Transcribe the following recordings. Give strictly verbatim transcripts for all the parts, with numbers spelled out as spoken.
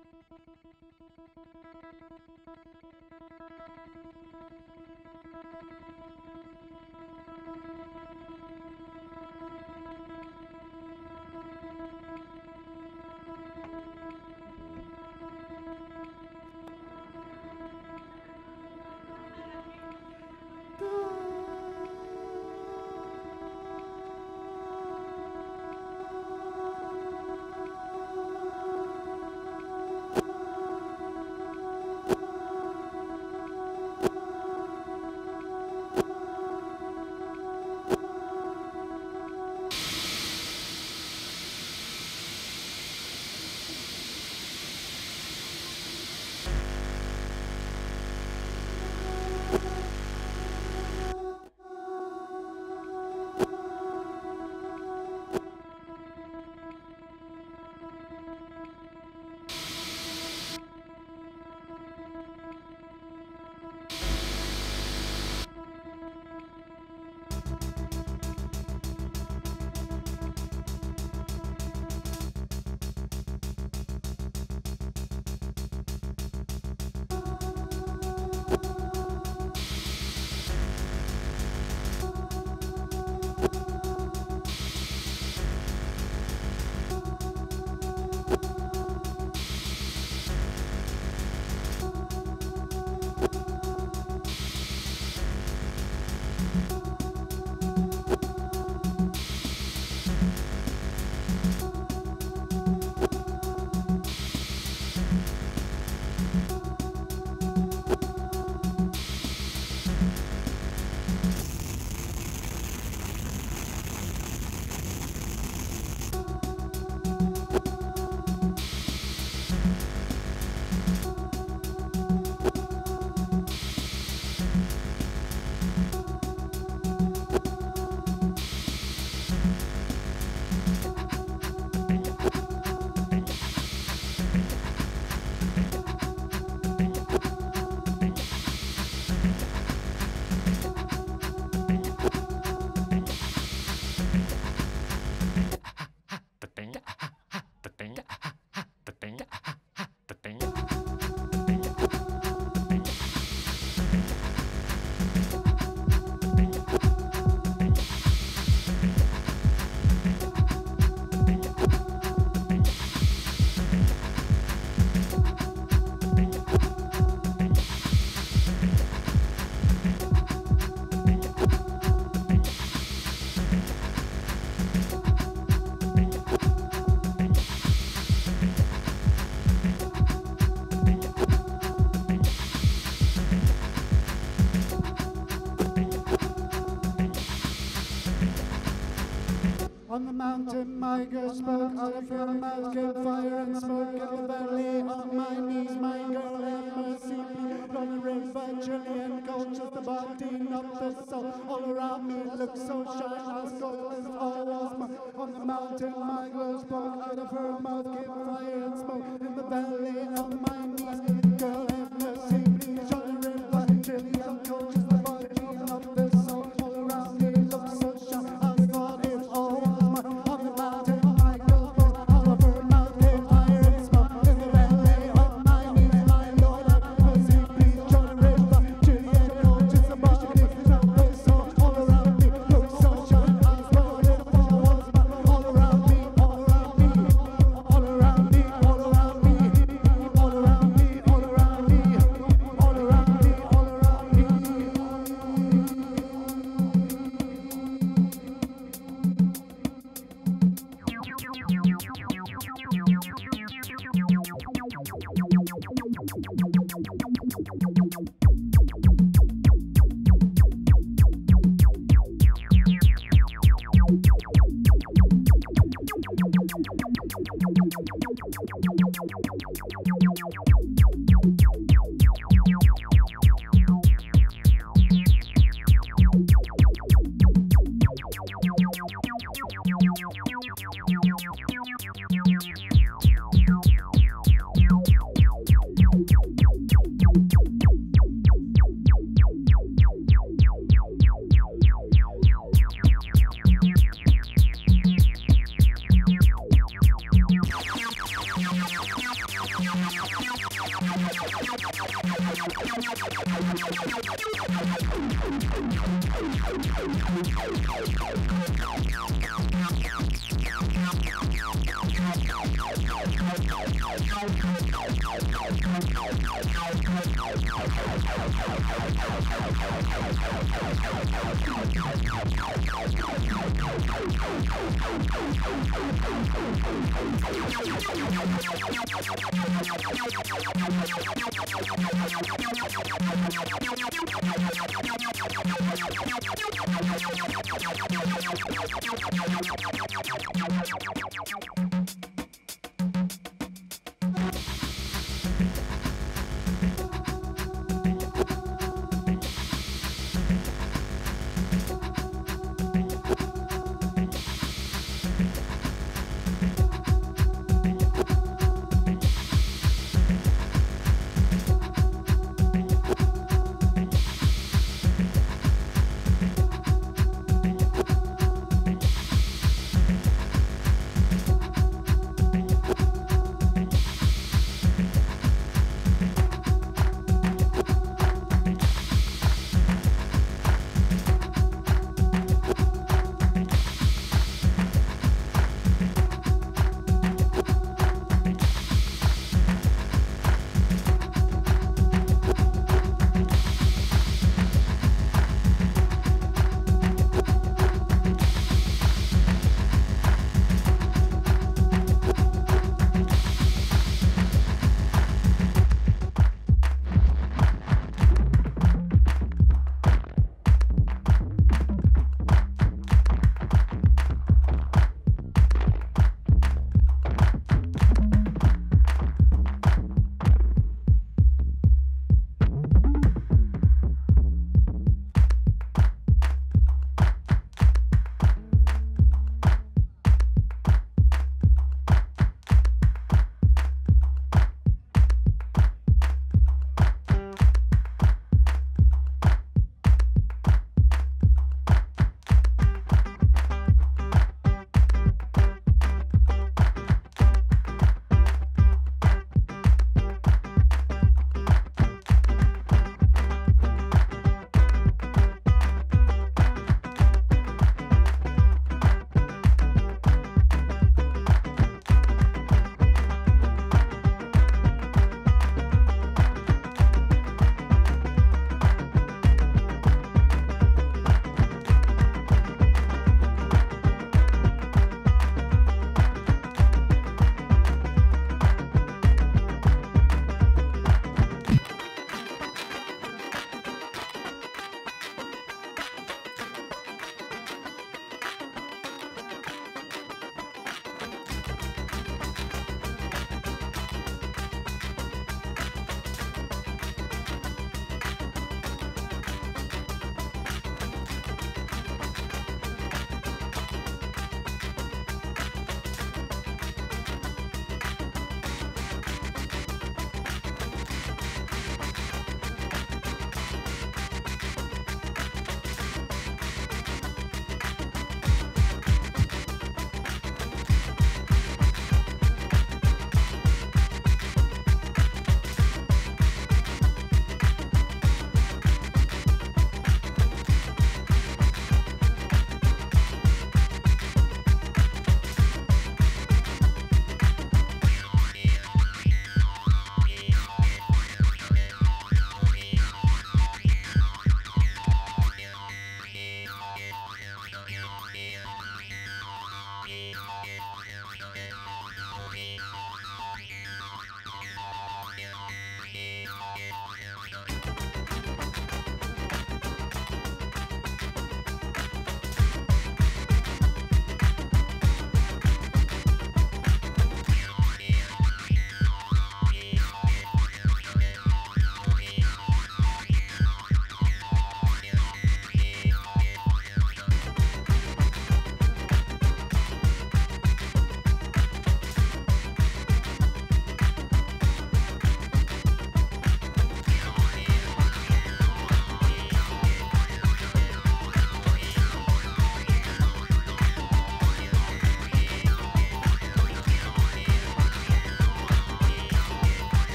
On the mountain, my girl spoke out of her mouth, came fire and smoke in the valley. On my knees, my girl, have mercy. From the river, Julian gold, just the body, not the soul. All around me, it looks so shy, as gold as all was mine. On the mountain, my girl spoke out of her mouth, came fire and smoke in the valley. On my knees, girl, have mercy. Please, Johnny River, Julian gold, just the body, not the soul. All around me, it looks so shy, as thought it all was. On the mountain, my girl spoke out of her mouth, came fire and smoke in the valley. On my knees, my Lord, have mercy, please, Johnny River, Julian gold, just the body, not the soul. All around me, looks so shy, as thought it all was. All around me, all around me, all around me, all around me, all around me, all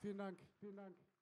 Vielen Dank, vielen Dank.